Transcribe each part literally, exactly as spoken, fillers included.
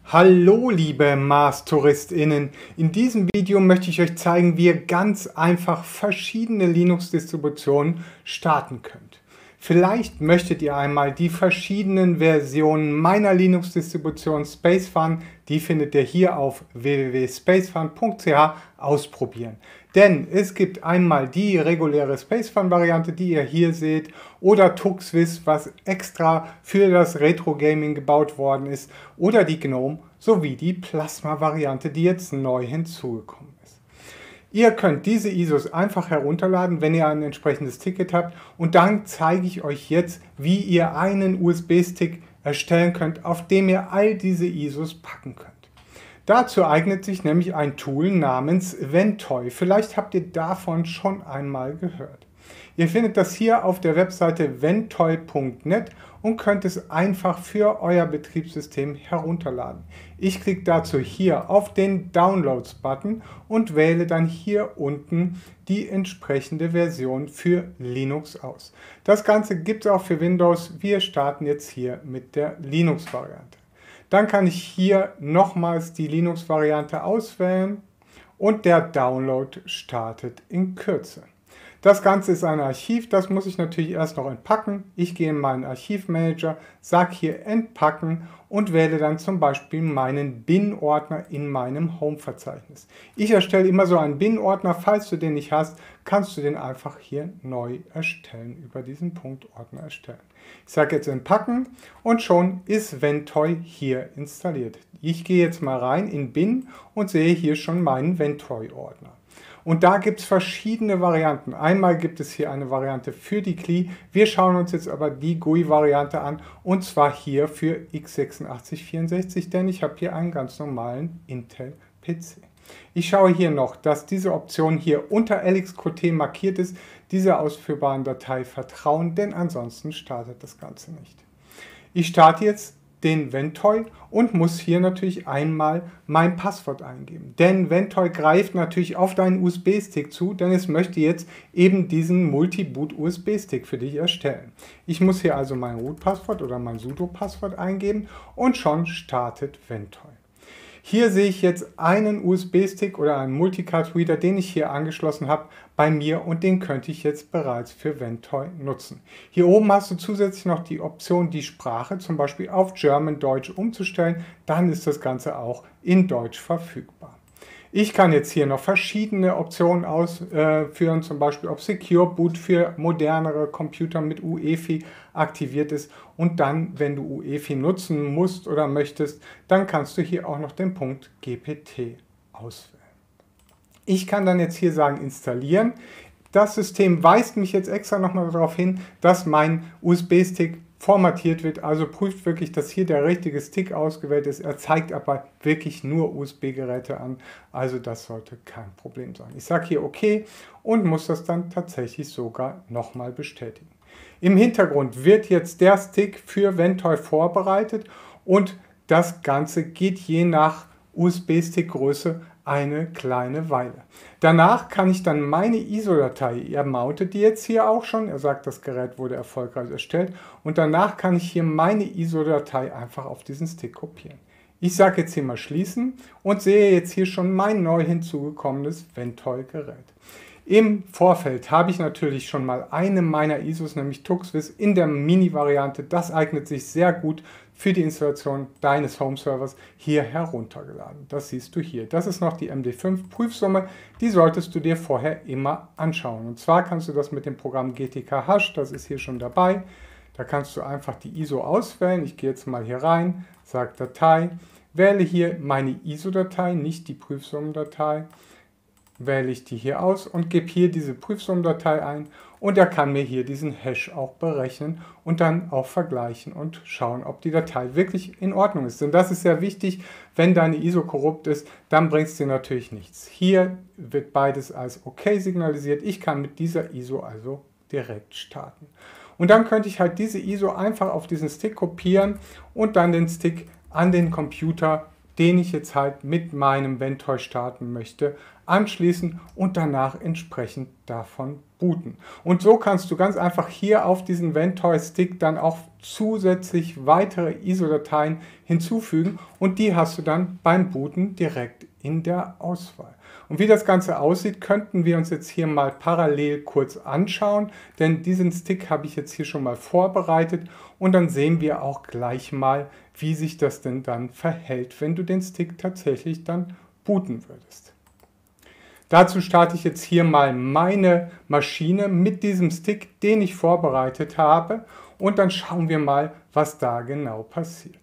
Hallo liebe Mars-TouristInnen! In diesem Video möchte ich euch zeigen, wie ihr ganz einfach verschiedene Linux-Distributionen starten könnt. Vielleicht möchtet ihr einmal die verschiedenen Versionen meiner Linux-Distribution SpaceFun, die findet ihr hier auf w w w punkt spacefun punkt c h, ausprobieren. Denn es gibt einmal die reguläre SpaceFun-Variante, die ihr hier seht, oder TuxWiz, was extra für das Retro-Gaming gebaut worden ist, oder die GNOME, sowie die Plasma-Variante, die jetzt neu hinzugekommen ist. Ihr könnt diese I S Os einfach herunterladen, wenn ihr ein entsprechendes Ticket habt, und dann zeige ich euch jetzt, wie ihr einen U S B-Stick erstellen könnt, auf dem ihr all diese I S Os packen könnt. Dazu eignet sich nämlich ein Tool namens Ventoy. Vielleicht habt ihr davon schon einmal gehört. Ihr findet das hier auf der Webseite ventoy punkt net und könnt es einfach für euer Betriebssystem herunterladen. Ich klicke dazu hier auf den Downloads-Button und wähle dann hier unten die entsprechende Version für Linux aus. Das Ganze gibt es auch für Windows. Wir starten jetzt hier mit der Linux-Variante. Dann kann ich hier nochmals die Linux-Variante auswählen und der Download startet in Kürze. Das Ganze ist ein Archiv, das muss ich natürlich erst noch entpacken. Ich gehe in meinen Archivmanager, sage hier Entpacken und wähle dann zum Beispiel meinen Bin-Ordner in meinem Home-Verzeichnis. Ich erstelle immer so einen Bin-Ordner, falls du den nicht hast, kannst du den einfach hier neu erstellen, über diesen Punkt Ordner erstellen. Ich sage jetzt Entpacken und schon ist Ventoy hier installiert. Ich gehe jetzt mal rein in Bin und sehe hier schon meinen Ventoy-Ordner. Und da gibt es verschiedene Varianten. Einmal gibt es hier eine Variante für die C L I. Wir schauen uns jetzt aber die G U I-Variante an, und zwar hier für x sechsundachtzig vierundsechzig, denn ich habe hier einen ganz normalen Intel-P C. Ich schaue hier noch, dass diese Option hier unter L X Q T markiert ist, dieser ausführbaren Datei vertrauen, denn ansonsten startet das Ganze nicht. Ich starte jetzt den Ventoy und muss hier natürlich einmal mein Passwort eingeben. Denn Ventoy greift natürlich auf deinen U S B-Stick zu, denn es möchte jetzt eben diesen Multi-Boot-U S B-Stick für dich erstellen. Ich muss hier also mein Root-Passwort oder mein sudo-Passwort eingeben und schon startet Ventoy. Hier sehe ich jetzt einen U S B-Stick oder einen Multicard-Reader, den ich hier angeschlossen habe bei mir, und den könnte ich jetzt bereits für Ventoy nutzen. Hier oben hast du zusätzlich noch die Option, die Sprache zum Beispiel auf German Deutsch umzustellen. Dann ist das Ganze auch in Deutsch verfügbar. Ich kann jetzt hier noch verschiedene Optionen ausführen, zum Beispiel ob Secure Boot für modernere Computer mit U E F I aktiviert ist, und dann, wenn du U E F I nutzen musst oder möchtest, dann kannst du hier auch noch den Punkt G P T auswählen. Ich kann dann jetzt hier sagen installieren. Das System weist mich jetzt extra nochmal darauf hin, dass mein U S B-Stick formatiert wird, also prüft wirklich, dass hier der richtige Stick ausgewählt ist. Er zeigt aber wirklich nur U S B-Geräte an, also das sollte kein Problem sein. Ich sage hier OK und muss das dann tatsächlich sogar nochmal bestätigen. Im Hintergrund wird jetzt der Stick für Ventoy vorbereitet, und das Ganze geht je nach U S B-Stick-Größe eine kleine Weile. Danach kann ich dann meine I S O-Datei, er mountet die jetzt hier auch schon, er sagt, das Gerät wurde erfolgreich erstellt, und danach kann ich hier meine I S O-Datei einfach auf diesen Stick kopieren. Ich sage jetzt hier mal schließen und sehe jetzt hier schon mein neu hinzugekommenes Ventoy-Gerät. Im Vorfeld habe ich natürlich schon mal eine meiner I S Os, nämlich TuxWiz, in der Mini-Variante. Das eignet sich sehr gut für die Installation deines Home-Servers, hier heruntergeladen. Das siehst du hier. Das ist noch die M D fünf Prüfsumme. Die solltest du dir vorher immer anschauen. Und zwar kannst du das mit dem Programm G T K Hash, das ist hier schon dabei. Da kannst du einfach die I S O auswählen. Ich gehe jetzt mal hier rein, sage Datei, wähle hier meine I S O-Datei, nicht die Prüfsummendatei. Wähle ich die hier aus und gebe hier diese Prüfsummendatei ein, und er kann mir hier diesen Hash auch berechnen und dann auch vergleichen und schauen, ob die Datei wirklich in Ordnung ist. Denn das ist sehr wichtig, wenn deine I S O korrupt ist, dann bringt es dir natürlich nichts. Hier wird beides als OK signalisiert. Ich kann mit dieser I S O also direkt starten. Und dann könnte ich halt diese I S O einfach auf diesen Stick kopieren und dann den Stick an den Computer, den ich jetzt halt mit meinem Ventoy starten möchte, anschließen und danach entsprechend davon booten. booten. Und so kannst du ganz einfach hier auf diesen Ventoy-Stick dann auch zusätzlich weitere I S O-Dateien hinzufügen und die hast du dann beim Booten direkt in der Auswahl. Und wie das Ganze aussieht, könnten wir uns jetzt hier mal parallel kurz anschauen, denn diesen Stick habe ich jetzt hier schon mal vorbereitet und dann sehen wir auch gleich mal, wie sich das denn dann verhält, wenn du den Stick tatsächlich dann booten würdest. Dazu starte ich jetzt hier mal meine Maschine mit diesem Stick, den ich vorbereitet habe und dann schauen wir mal, was da genau passiert.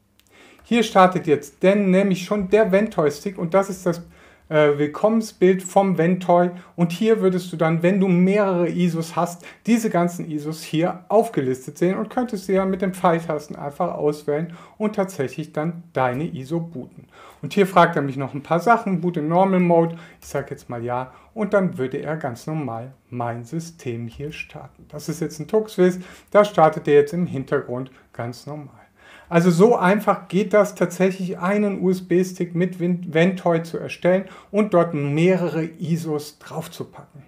Hier startet jetzt denn nämlich schon der Ventoy-Stick und das ist das äh, Willkommensbild vom Ventoy und hier würdest du dann, wenn du mehrere I S Os hast, diese ganzen I S Os hier aufgelistet sehen und könntest sie ja mit den Pfeiltasten einfach auswählen und tatsächlich dann deine I S O booten. Und hier fragt er mich noch ein paar Sachen, Boot in Normal Mode, ich sage jetzt mal ja und dann würde er ganz normal mein System hier starten. Das ist jetzt ein TuxWiz, da startet er jetzt im Hintergrund ganz normal. Also so einfach geht das tatsächlich, einen U S B-Stick mit Ventoy zu erstellen und dort mehrere I S Os draufzupacken.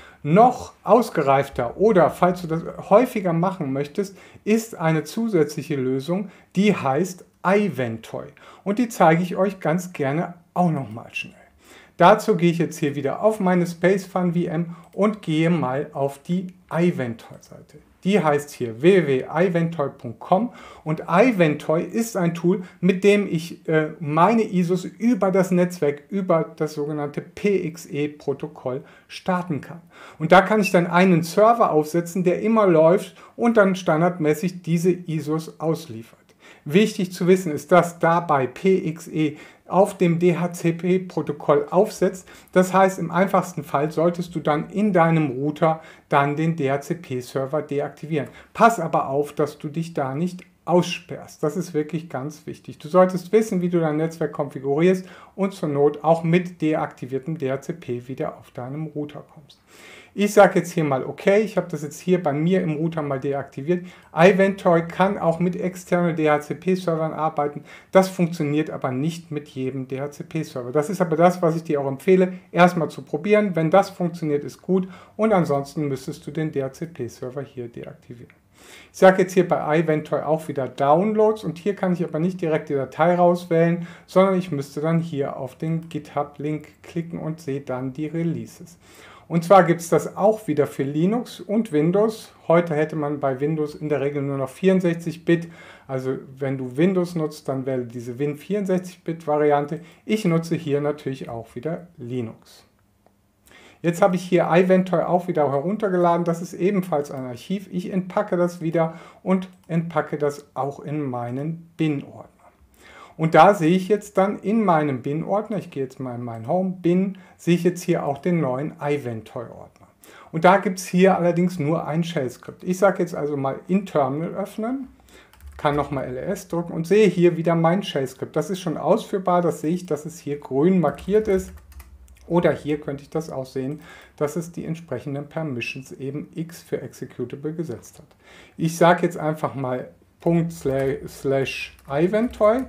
Noch ausgereifter oder falls du das häufiger machen möchtest, ist eine zusätzliche Lösung, die heißt iVentoy und die zeige ich euch ganz gerne auch nochmal schnell. Dazu gehe ich jetzt hier wieder auf meine SpaceFun V M und gehe mal auf die iVentoy-Seite. Die heißt hier w w w punkt iventoy punkt com und iVentoy ist ein Tool, mit dem ich äh, meine I S Os über das Netzwerk, über das sogenannte P X E-Protokoll starten kann. Und da kann ich dann einen Server aufsetzen, der immer läuft und dann standardmäßig diese I S Os ausliefert. Wichtig zu wissen ist, dass dabei P X E auf dem D H C P-Protokoll aufsetzt. Das heißt, im einfachsten Fall solltest du dann in deinem Router dann den D H C P-Server deaktivieren. Pass aber auf, dass du dich da nicht aussperrst. Das ist wirklich ganz wichtig. Du solltest wissen, wie du dein Netzwerk konfigurierst und zur Not auch mit deaktiviertem D H C P wieder auf deinem Router kommst. Ich sage jetzt hier mal okay, ich habe das jetzt hier bei mir im Router mal deaktiviert. iVentoy kann auch mit externen D H C P-Servern arbeiten. Das funktioniert aber nicht mit jedem D H C P-Server. Das ist aber das, was ich dir auch empfehle, erstmal zu probieren. Wenn das funktioniert, ist gut und ansonsten müsstest du den D H C P-Server hier deaktivieren. Ich sage jetzt hier bei iVentoy auch wieder Downloads und hier kann ich aber nicht direkt die Datei rauswählen, sondern ich müsste dann hier auf den GitHub-Link klicken und sehe dann die Releases. Und zwar gibt es das auch wieder für Linux und Windows. Heute hätte man bei Windows in der Regel nur noch vierundsechzig Bit. Also wenn du Windows nutzt, dann wäre diese Win vierundsechzig Bit Variante. Ich nutze hier natürlich auch wieder Linux. Jetzt habe ich hier iVentoy auch wieder heruntergeladen. Das ist ebenfalls ein Archiv. Ich entpacke das wieder und entpacke das auch in meinen Bin-Ordner. Und da sehe ich jetzt dann in meinem Bin-Ordner, ich gehe jetzt mal in meinen Home, Bin, sehe ich jetzt hier auch den neuen iVentoy-Ordner. Und da gibt es hier allerdings nur ein Shell-Skript. Ich sage jetzt also mal in Terminal öffnen, kann nochmal L S drücken und sehe hier wieder mein Shell-Skript. Das ist schon ausführbar, das sehe ich, dass es hier grün markiert ist. Oder hier könnte ich das auch sehen, dass es die entsprechenden Permissions eben X für Executable gesetzt hat. Ich sage jetzt einfach mal Punkt slash iVentoy.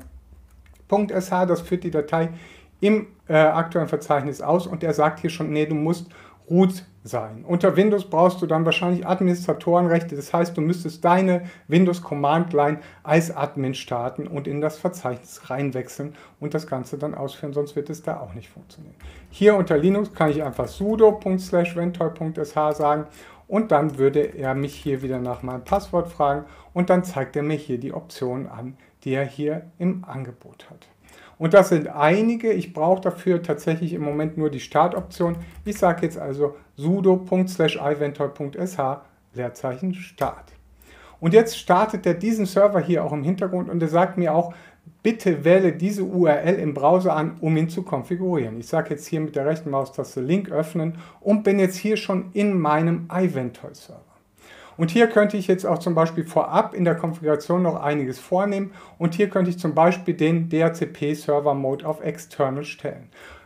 .sh, das führt die Datei im äh, aktuellen Verzeichnis aus und er sagt hier schon, nee, du musst root sein. Unter Windows brauchst du dann wahrscheinlich Administratorenrechte, das heißt, du müsstest deine Windows Command Line als Admin starten und in das Verzeichnis reinwechseln und das Ganze dann ausführen, sonst wird es da auch nicht funktionieren. Hier unter Linux kann ich einfach sudo slash ventoy.sh sagen und dann würde er mich hier wieder nach meinem Passwort fragen und dann zeigt er mir hier die Optionen an, die er hier im Angebot hat. Und das sind einige, ich brauche dafür tatsächlich im Moment nur die Startoption. Ich sage jetzt also sudo slash iventoy.sh Leerzeichen Start. Und jetzt startet er diesen Server hier auch im Hintergrund und er sagt mir auch, bitte wähle diese U R L im Browser an, um ihn zu konfigurieren. Ich sage jetzt hier mit der rechten Maustaste Link öffnen und bin jetzt hier schon in meinem iVentoy-Server. Und hier könnte ich jetzt auch zum Beispiel vorab in der Konfiguration noch einiges vornehmen und hier könnte ich zum Beispiel den D H C P Server Mode auf External stellen.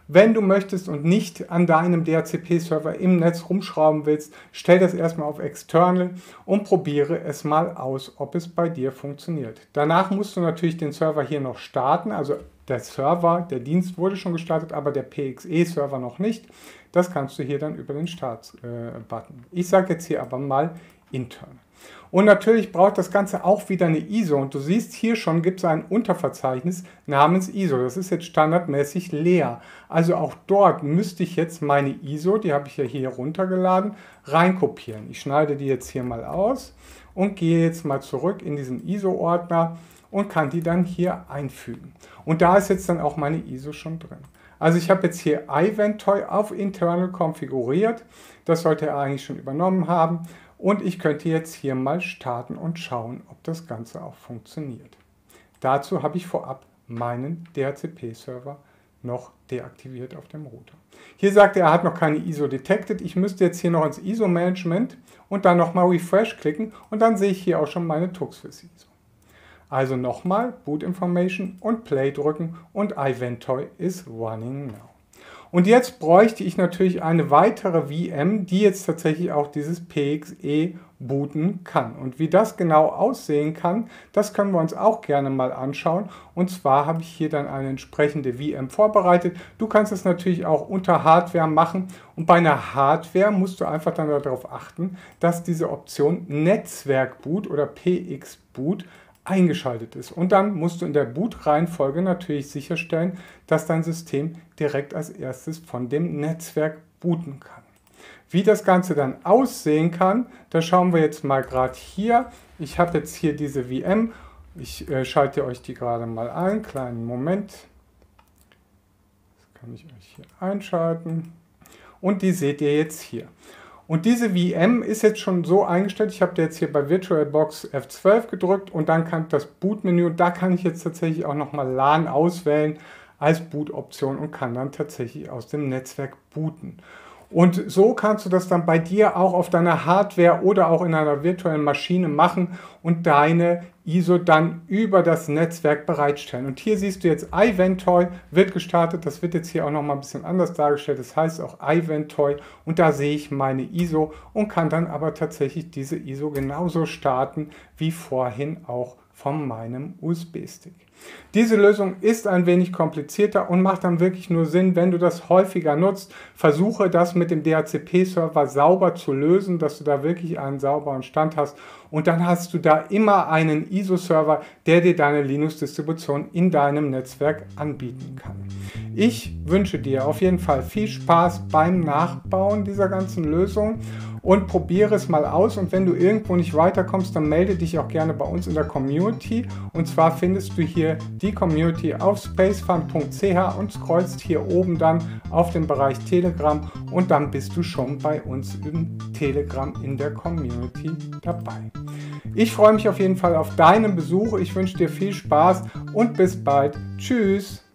Wenn du möchtest und nicht an deinem D H C P-Server im Netz rumschrauben willst, stell das erstmal auf External und probiere es mal aus, ob es bei dir funktioniert. Danach musst du natürlich den Server hier noch starten, also der Server, der Dienst wurde schon gestartet, aber der P X E-Server noch nicht. Das kannst du hier dann über den Start-Button. Ich sage jetzt hier aber mal Internal. Und natürlich braucht das Ganze auch wieder eine I S O. Und du siehst hier schon, gibt es ein Unterverzeichnis namens I S O. Das ist jetzt standardmäßig leer. Also auch dort müsste ich jetzt meine I S O, die habe ich ja hier runtergeladen, reinkopieren. Ich schneide die jetzt hier mal aus und gehe jetzt mal zurück in diesen I S O-Ordner und kann die dann hier einfügen. Und da ist jetzt dann auch meine I S O schon drin. Also ich habe jetzt hier iVentoy auf Internal konfiguriert. Das sollte er eigentlich schon übernommen haben. Und ich könnte jetzt hier mal starten und schauen, ob das Ganze auch funktioniert. Dazu habe ich vorab meinen D H C P-Server noch deaktiviert auf dem Router. Hier sagt er, er hat noch keine I S O detected. Ich müsste jetzt hier noch ins I S O-Management und dann nochmal Refresh klicken und dann sehe ich hier auch schon meine Tuxfis I S O. Also nochmal Boot Information und Play drücken und iVentoy is running now. Und jetzt bräuchte ich natürlich eine weitere V M, die jetzt tatsächlich auch dieses P X E booten kann. Und wie das genau aussehen kann, das können wir uns auch gerne mal anschauen. Und zwar habe ich hier dann eine entsprechende V M vorbereitet. Du kannst es natürlich auch unter Hardware machen. Und bei einer Hardware musst du einfach dann darauf achten, dass diese Option Netzwerkboot oder P X Boot eingeschaltet ist. Und dann musst du in der Boot-Reihenfolge natürlich sicherstellen, dass dein System direkt als erstes von dem Netzwerk booten kann. Wie das Ganze dann aussehen kann, da schauen wir jetzt mal gerade hier. Ich habe jetzt hier diese V M. Ich äh, schalte euch die gerade mal ein. Kleinen Moment. Das kann ich euch hier einschalten. Und die seht ihr jetzt hier. Und diese V M ist jetzt schon so eingestellt, ich habe jetzt hier bei VirtualBox F zwölf gedrückt und dann kam das Bootmenü und da kann ich jetzt tatsächlich auch nochmal LAN auswählen als Boot-Option und kann dann tatsächlich aus dem Netzwerk booten. Und so kannst du das dann bei dir auch auf deiner Hardware oder auch in einer virtuellen Maschine machen und deine I S O dann über das Netzwerk bereitstellen. Und hier siehst du jetzt iVentoy wird gestartet. Das wird jetzt hier auch noch mal ein bisschen anders dargestellt. Das heißt auch iVentoy und da sehe ich meine I S O und kann dann aber tatsächlich diese I S O genauso starten wie vorhin auch von meinem U S B-Stick. Diese Lösung ist ein wenig komplizierter und macht dann wirklich nur Sinn, wenn du das häufiger nutzt. Versuche das mit dem D H C P-Server sauber zu lösen, dass du da wirklich einen sauberen Stand hast und dann hast du da immer einen I S O-Server, der dir deine Linux-Distribution in deinem Netzwerk anbieten kann. Ich wünsche dir auf jeden Fall viel Spaß beim Nachbauen dieser ganzen Lösung und probiere es mal aus und wenn du irgendwo nicht weiterkommst, dann melde dich auch gerne bei uns in der Community und zwar findest du hier die Community auf spacefun punkt c h und scrollst hier oben dann auf den Bereich Telegram und dann bist du schon bei uns im Telegram in der Community dabei. Ich freue mich auf jeden Fall auf deinen Besuch, ich wünsche dir viel Spaß und bis bald. Tschüss!